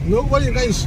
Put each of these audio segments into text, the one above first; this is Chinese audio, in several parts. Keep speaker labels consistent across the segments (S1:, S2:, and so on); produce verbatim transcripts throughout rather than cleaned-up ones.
S1: Nobody nice.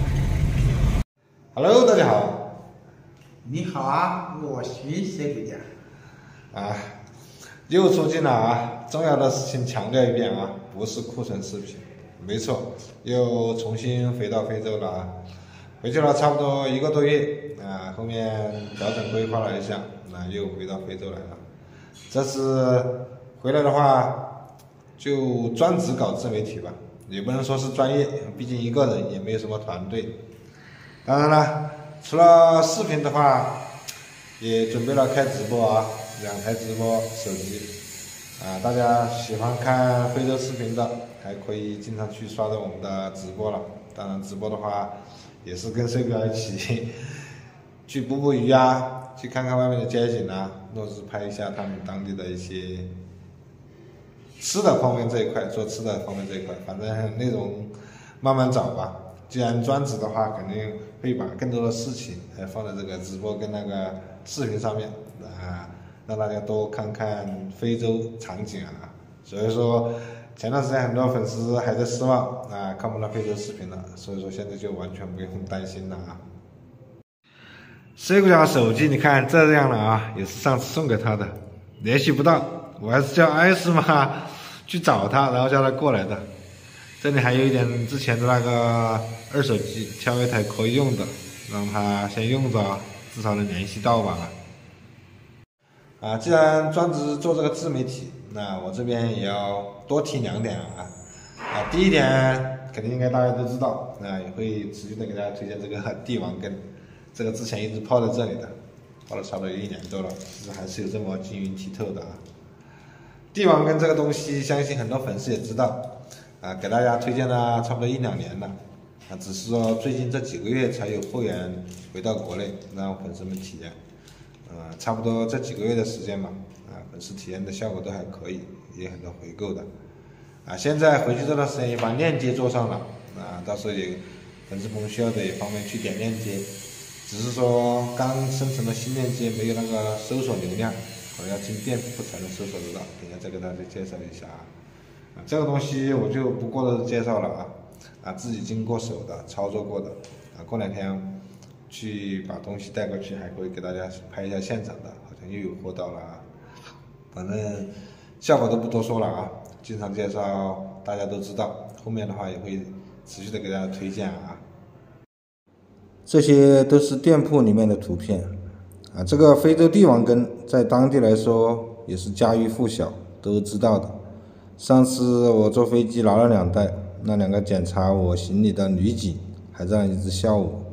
S2: Hello， 大家好。
S3: 你好啊，我徐谁回家？
S2: 啊，又出镜了啊！重要的事情强调一遍啊，不是库存视频。没错，又重新回到非洲了啊。回去了差不多一个多月啊，后面调整规划了一下，那又回到非洲来了。这次回来的话，就专职搞自媒体吧，也不能说是专业，毕竟一个人也没有什么团队。当然了，除了视频的话，也准备了开直播啊，两台直播手机啊，大家喜欢看非洲视频的，还可以经常去刷到我们的直播了。当然，直播的话也是跟帅哥一起去捕捕鱼啊，去看看外面的街景啊，落日拍一下他们当地的一些吃的方面这一块，做吃的方面这一块，反正内容慢慢找吧。既然专职的话，肯定会把更多的事情还放在这个直播跟那个视频上面啊，让大家多看看非洲场景啊。所以说，前段时间很多粉丝还在失望啊，看不到非洲视频了，所以说现在就完全不用担心了啊。C 股家手机你看这样了啊，也是上次送给他的，联系不到，我还是叫艾斯玛去找他，然后叫他过来的。这里还有一点之前的那个二手机，挑一台可以用的，让他先用着，至少能联系到吧。啊，既然专职做这个自媒体，那我这边也要多提两点啊。啊，第一点肯定应该大家都知道，那也会持续的给大家推荐这个帝王根，这个之前一直泡在这里的，泡了差不多有一年多了，其实还是有这么晶莹剔透的啊。帝王根这个东西，相信很多粉丝也知道。啊，给大家推荐了差不多一两年了，啊，只是说最近这几个月才有货源回到国内，让粉丝们体验，呃，差不多这几个月的时间嘛，啊，粉丝体验的效果都还可以，也很多回购的，啊，现在回去这段时间也把链接做上了，啊，到时候也粉丝朋友需要的也方便去点链接，只是说刚生成的新链接没有那个搜索流量，可能要进店铺才能搜索得到，等一下再给大家介绍一下啊。啊，这个东西我就不过多的介绍了啊，啊，自己经过手的操作过的，啊，过两天去把东西带过去，还可以给大家拍一下现场的，好像又有货到了啊，反正效果都不多说了啊，经常介绍大家都知道，后面的话也会持续的给大家推荐啊。这些都是店铺里面的图片啊，这个非洲帝王根在当地来说也是家喻户晓，都知道的。上次我坐飞机拿了两袋，那两个检查我行李的女警还这样一直笑我。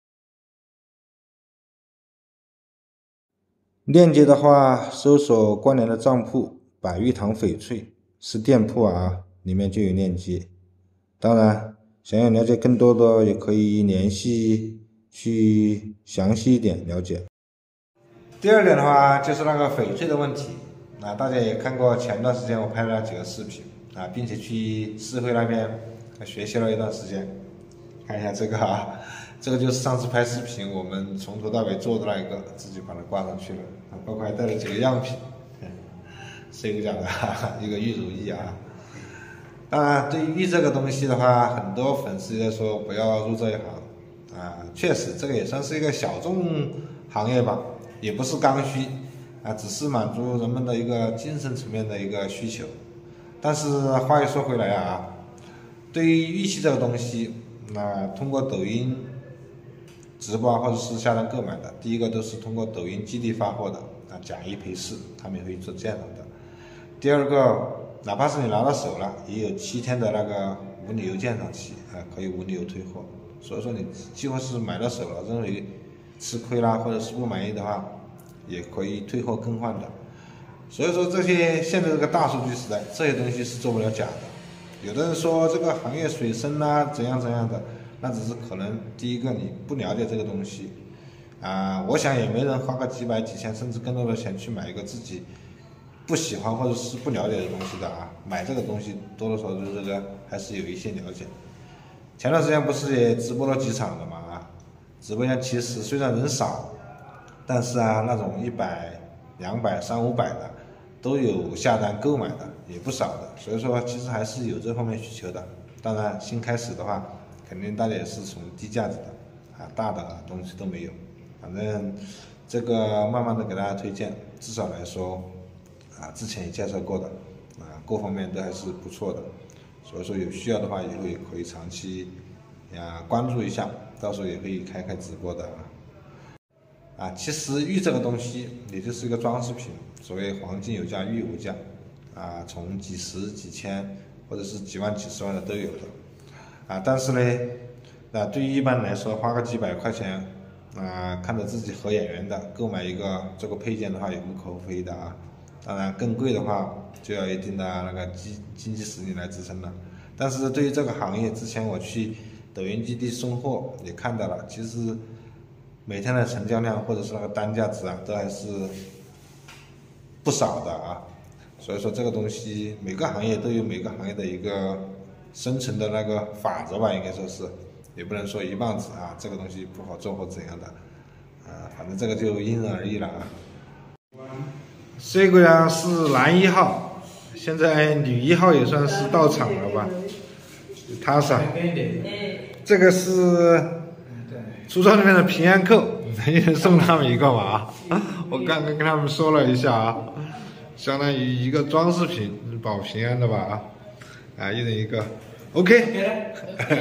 S2: 链接的话，搜索关联的账铺百玉堂翡翠是店铺啊，里面就有链接。当然，想要了解更多的，也可以联系去详细一点了解。第二点的话，就是那个翡翠的问题。啊，大家也看过前段时间我拍了几个视频啊，并且去市会那边学习了一段时间。看一下这个啊，这个就是上次拍视频我们从头到尾做的那一个，自己把它挂上去了，啊，包括还带了几个样品，谁讲的一个玉如意啊。当然，对于玉这个东西的话，很多粉丝在说不要入这一行啊，确实这个也算是一个小众行业吧，也不是刚需。啊，只是满足人们的一个精神层面的一个需求，但是话又说回来啊，对于玉器这个东西，那通过抖音直播或者是下单购买的，第一个都是通过抖音基地发货的，啊，假一赔四，他们也会做这样的。第二个，哪怕是你拿到手了，也有七天的那个无理由鉴赏期，啊，可以无理由退货。所以说你几乎是买到手了，认为吃亏啦，或者是不满意的话，也可以退货更换的，所以说这些现在这个大数据时代，这些东西是做不了假的。有的人说这个行业水深啊，怎样怎样的，那只是可能第一个你不了解这个东西啊，我想也没人花个几百几千甚至更多的钱去买一个自己不喜欢或者是不了解的东西的啊，买这个东西多多少少对这个还是有一些了解。前段时间不是也直播了几场的嘛啊，直播间其实虽然人少。但是啊，那种一百、两百、三五百的都有下单购买的，也不少的，所以说其实还是有这方面需求的。当然，新开始的话， 肯定大家也是从低价值的啊，大的东西都没有。反正这个慢慢的给大家推荐，至少来说啊，之前也介绍过的啊，各方面都还是不错的。所以说有需要的话，以后也可以长期啊关注一下，到时候也可以开开直播的啊。啊，其实玉这个东西也就是一个装饰品，所谓黄金有价，玉无价，啊，从几十、几千或者是几万、几十万的都有的，啊，但是呢，啊，对于一般来说，花个几百块钱，啊，看着自己合眼缘的购买一个这个配件的话，也无可厚非的啊。当然，更贵的话就要一定的那个经经济实力来支撑了。但是对于这个行业，之前我去抖音基地送货也看到了，其实每天的成交量或者是那个单价值啊，都还是不少的啊。所以说这个东西每个行业都有每个行业的一个生存的那个法则吧，应该说是，也不能说一棒子啊，这个东西不好做或怎样的，啊，反正这个就因人而异了啊。这个呀是男一号，现在女一号也算是到场了吧？他是，这个是橱窗里面的平安扣，一人送他们一个嘛。我刚刚跟他们说了一下啊，相当于一个装饰品，保平安的吧啊，啊，一人一个 ，OK。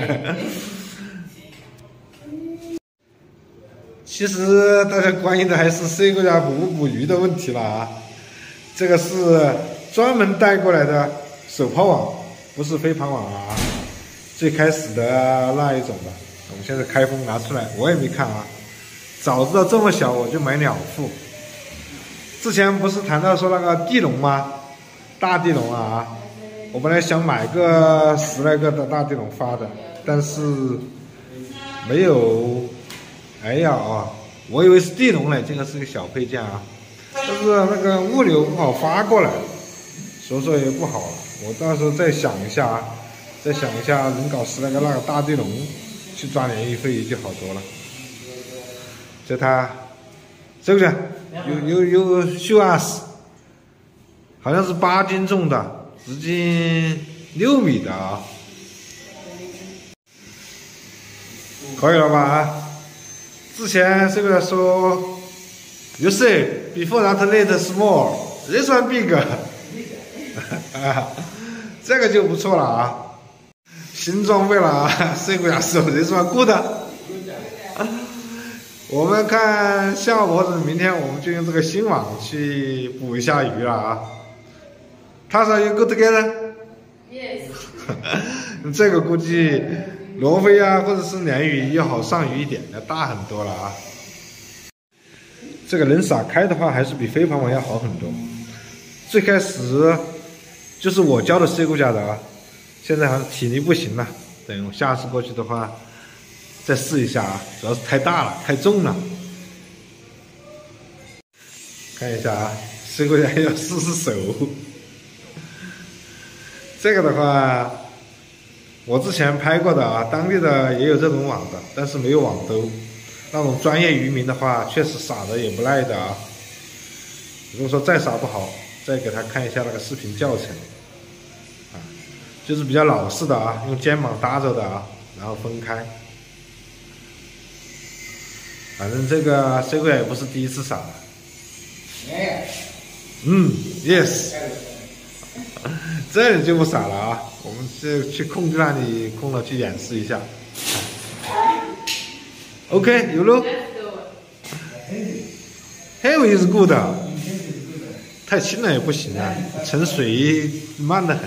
S2: 其实大家关心的还是 C 国家捕不捕鱼的问题了啊。这个是专门带过来的手抛网，不是飞盘网啊，最开始的那一种的。我们现在开封拿出来，我也没看啊。早知道这么小，我就买两副。之前不是谈到说那个地笼吗？大地笼啊，我本来想买个十来个的大地笼发的，但是没有。哎呀啊，我以为是地笼嘞，这个是个小配件啊。但是那个物流不好发过来，所以说也不好了。我到时候再想一下啊，再想一下，能搞十来个那个大地笼，去抓点运费就好多了。这它，是不是？有有有 show us， 好像是八斤重的，直径六米的啊，可以了吧啊？之前是不是说 ，You say before that letter small, this one big， 啊，这个就不错了啊，新装备了啊，这个呀是 this one good。我们看下午或者明天，我们就用这个新网去捕一下鱼了啊。他说 you go together？ Yes。这个估计罗非啊，或者是鲢鱼要好上鱼一点，要大很多了啊。这个能撒开的话，还是比飞盘网要好很多。最开始就是我教的 C 股价的啊，现在好像体力不行了，等我下次过去的话。再试一下啊，主要是太大了，太重了。看一下啊，这个要试试手。这个的话，我之前拍过的啊，当地的也有这种网的，但是没有网兜。那种专业渔民的话，确实撒的也不赖的啊。如果说再撒不好，再给他看一下那个视频教程。啊，就是比较老式的啊，用肩膀搭着的啊，然后分开。反正这个 C 股也不是第一次撒了。嗯 ，yes， 这里就不撒了啊，我们是去空地那里空了去演示一下。OK， 有喽。Heavy is good， 太轻了也不行啊，沉水慢得很。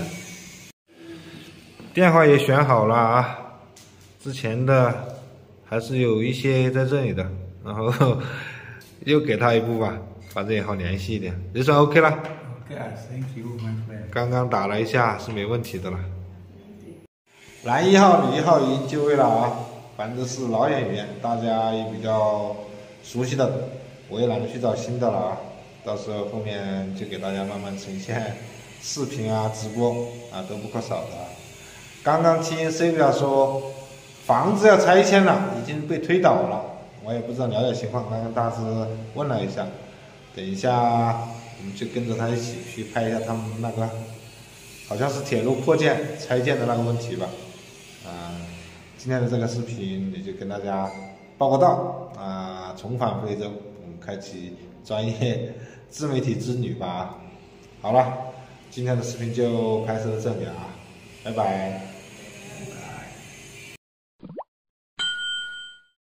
S2: 电话也选好了啊，之前的还是有一些在这里的。然后又给他一部吧，反正也好联系一点，就算 OK 了。
S3: OK， thank you, my friend。
S2: 刚刚打了一下是没问题的了。男一号、女一号已经就位了啊，反正是老演员，大家也比较熟悉的，我也懒得去找新的了啊。到时候后面就给大家慢慢呈现视频啊、直播啊都不可少的啊。刚刚听 C 股说房子要拆迁了，已经被推倒了。我也不知道了解情况，刚刚大致问了一下，等一下我们就跟着他一起去拍一下他们那个，好像是铁路扩建拆建的那个问题吧，啊， 今天的这个视频也就跟大家报个到啊，重返非洲，我们开启专业自媒体之旅吧。好了，今天的视频就拍摄到这里啊，拜拜。